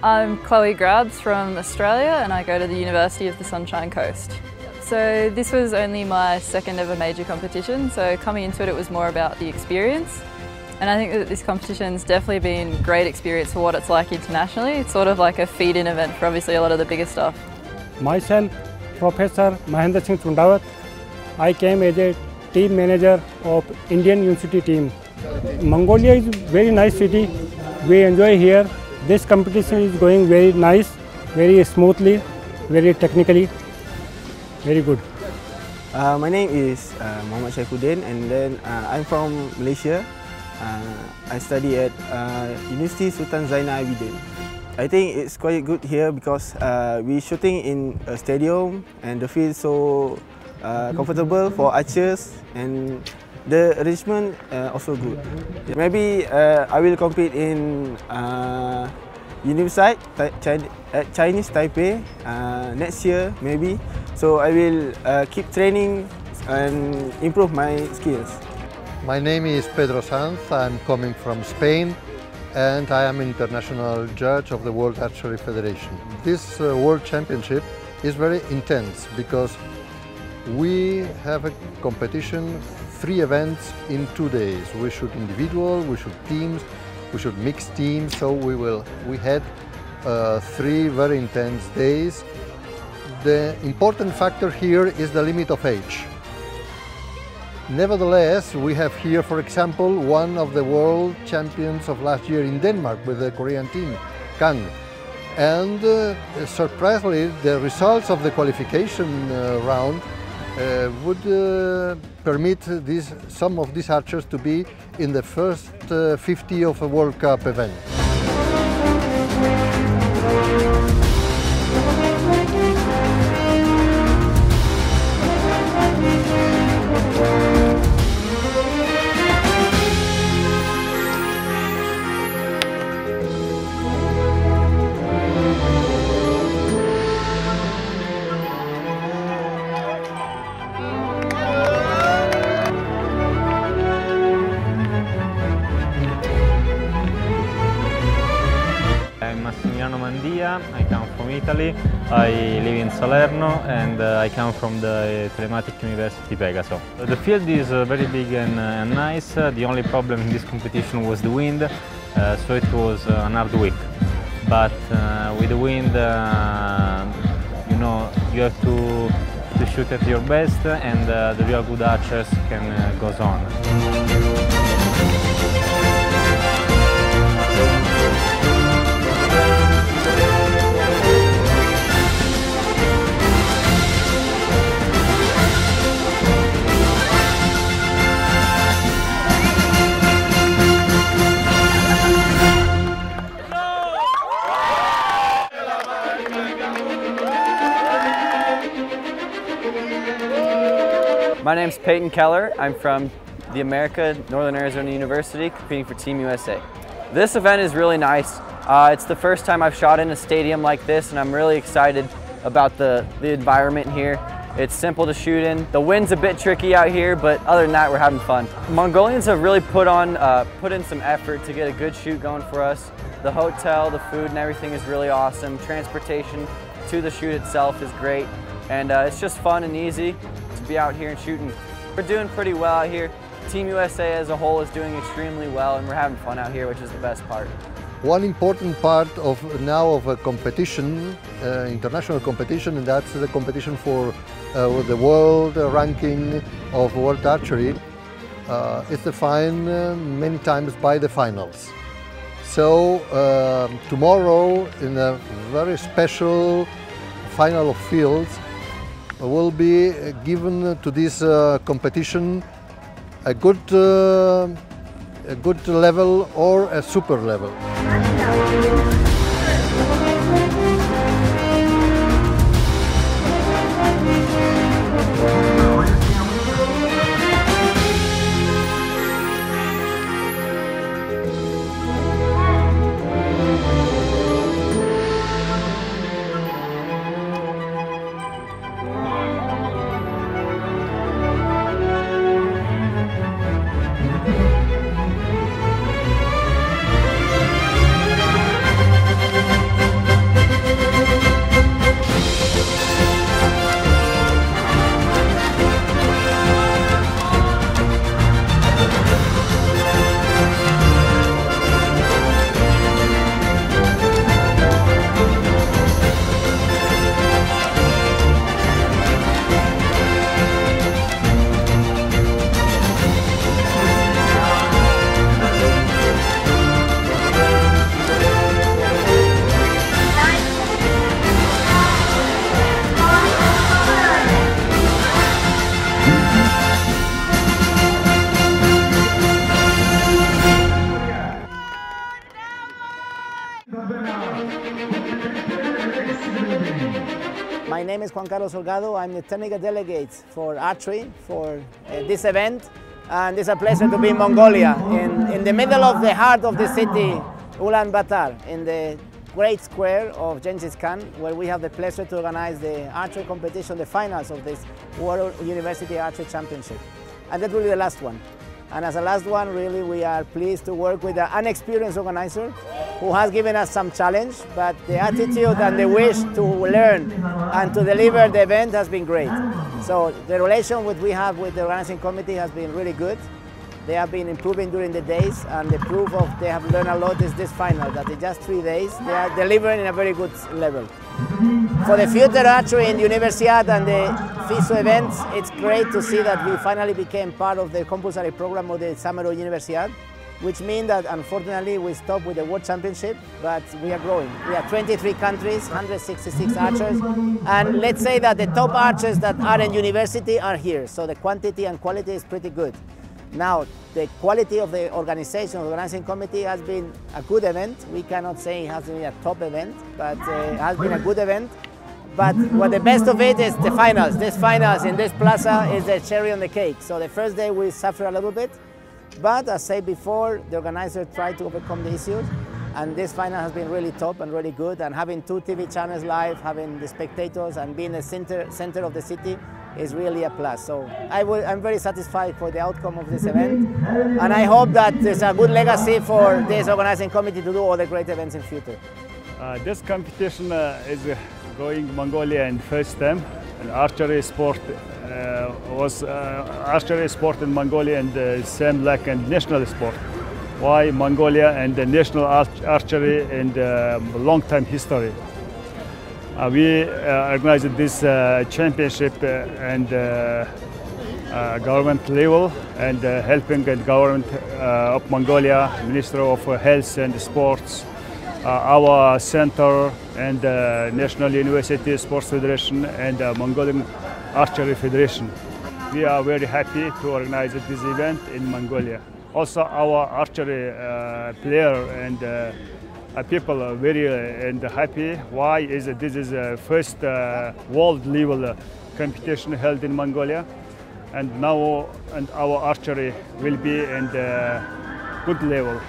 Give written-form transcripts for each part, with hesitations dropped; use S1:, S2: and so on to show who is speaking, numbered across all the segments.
S1: I'm Chloe Grabs from Australia and I go to the University of the Sunshine Coast. So this was only my second ever major competition, so coming into it, it was more about the experience. And I think that this competition's definitely been a great experience for what it's like internationally. It's sort of like a feed-in event for obviously a lot of the bigger stuff.
S2: Myself, Professor Mahendra Singh Tundawat. I came as a team manager of Indian University team. Mongolia is a very nice city. We enjoy here. This competition is going very nice, very smoothly, very technically, very good.
S3: My name is Mohammad Saifuddin, and then I'm from Malaysia. I study at University Sultan Zainal Abidin. I think it's quite good here because we're shooting in a stadium and the field is so comfortable for archers, and the arrangement also good. Maybe I will compete in University at Chinese Taipei next year maybe. So I will keep training and improve my skills.
S4: My name is Pedro Sanz. I'm coming from Spain and I am international judge of the World Archery Federation. This World Championship is very intense because we have a competition, 3 events in 2 days. We shoot individual, we shoot teams, we shoot mixed teams. So we had 3 very intense days. The important factor here is the limit of age. Nevertheless, we have here, for example, one of the world champions of last year in Denmark with the Korean team, KANG. And surprisingly, the results of the qualification round would permit some of these archers to be in the first 50 of a World Cup event.
S5: I come from Italy, I live in Salerno, and I come from the Telematic University Pegaso. The field is very big and nice. The only problem in this competition was the wind, so it was an hard week. But with the wind, you know, you have to shoot at your best, and the real good archers can go on.
S6: My name's Peyton Keller. I'm from the America, Northern Arizona University, competing for Team USA. This event is really nice. It's the first time I've shot in a stadium like this, and I'm really excited about the environment here. It's simple to shoot in. The wind's a bit tricky out here, but other than that, we're having fun. Mongolians have really put in some effort to get a good shoot going for us. The hotel, the food, and everything is really awesome. Transportation to the shoot itself is great, and it's just fun and easy to be out here and shooting. We're doing pretty well out here. Team USA as a whole is doing extremely well, and we're having fun out here, which is the best part.
S4: One important part of a competition, international competition, and that's the competition for the world ranking of world archery, is defined many times by the finals. So tomorrow, in a very special final of fields, will be given to this competition a good level or a super level.
S7: name is Juan Carlos Holgado. I'm the technical delegate for archery for this event. And it's a pleasure to be in Mongolia, in the middle of the heart of the city, Ulaanbaatar, in the great square of Genghis Khan, where we have the pleasure to organize the archery competition, the finals of this World University Archery Championship. And that will be the last one. And as a last one, really, we are pleased to work with an unexperienced organizer who has given us some challenge, but the attitude and the wish to learn and to deliver the event has been great. So the relation that we have with the organizing committee has been really good. They have been improving during the days, and the proof of they have learned a lot is this final, that in just 3 days, they are delivering in a very good level. For the future archery in the Universiad and the FISU events, it's great to see that we finally became part of the compulsory program of the Summer Universiad, which means that unfortunately we stopped with the World Championship, but we are growing. We are 23 countries, 166 archers, and let's say that the top archers that are in university are here, so the quantity and quality is pretty good. Now, the quality of the organization, the organizing committee has been a good event. We cannot say it has been a top event, but it has been a good event. But what the best of it is the finals. This finals in this plaza is the cherry on the cake. So the first day we suffer a little bit, but as I said before, the organizer tried to overcome the issues. And this final has been really top and really good. And having 2 TV channels live, having the spectators and being the center of the city is really a plus. So I'm very satisfied for the outcome of this event. And I hope that there's a good legacy for this organizing committee to do all the great events in future.
S2: This competition is going Mongolia in first time. And archery sport was archery sport in Mongolia and the same like a national sport. Why Mongolia and the national archery in the long time history. We organized this championship and government level and helping the government of Mongolia, Ministry of Health and Sports, our center and National University Sports Federation and Mongolian Archery Federation. We are very happy to organize this event in Mongolia. Also, our archery player and people are very happy. Why is this is the first world level competition held in Mongolia, and now our archery will be in the good level.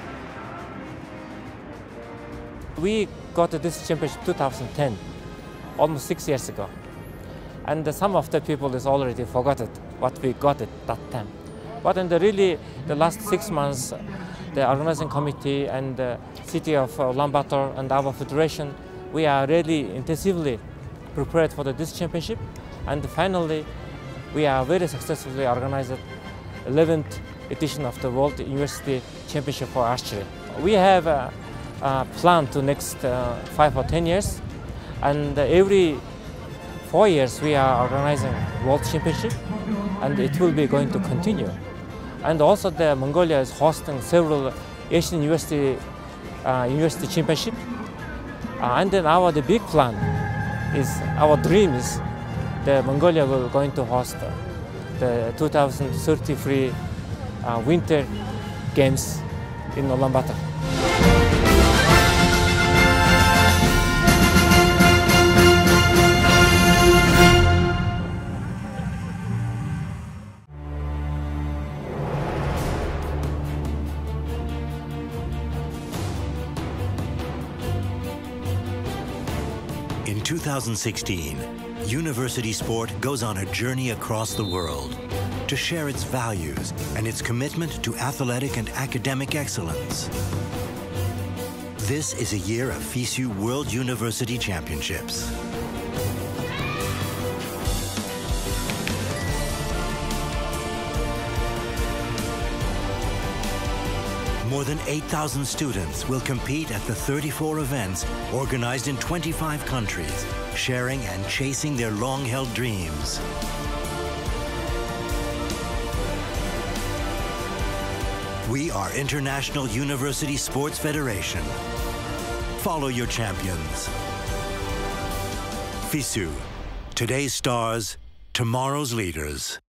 S8: We got this championship 2010, almost 6 years ago, and some of the people is already forgotten what we got at that time. But in the last 6 months, the organizing committee and the city of Ulaanbaatar and our federation, we are really intensively prepared for this championship. And finally, we are very successfully organized 11th edition of the World University Championship for Archery. We have a plan to next 5 or 10 years, and every 4 years we are organizing World Championship, and it will be going to continue. And also the Mongolia is hosting several Asian University Championship. And then the big plan is, our dream is the Mongolia will going to host the 2033 Winter Games in Ulaanbaatar.
S9: In 2016, university sport goes on a journey across the world to share its values and its commitment to athletic and academic excellence. This is a year of FISU World University Championships. More than 8,000 students will compete at the 34 events organized in 25 countries, sharing and chasing their long-held dreams. We are International University Sports Federation. Follow your champions. FISU, today's stars, tomorrow's leaders.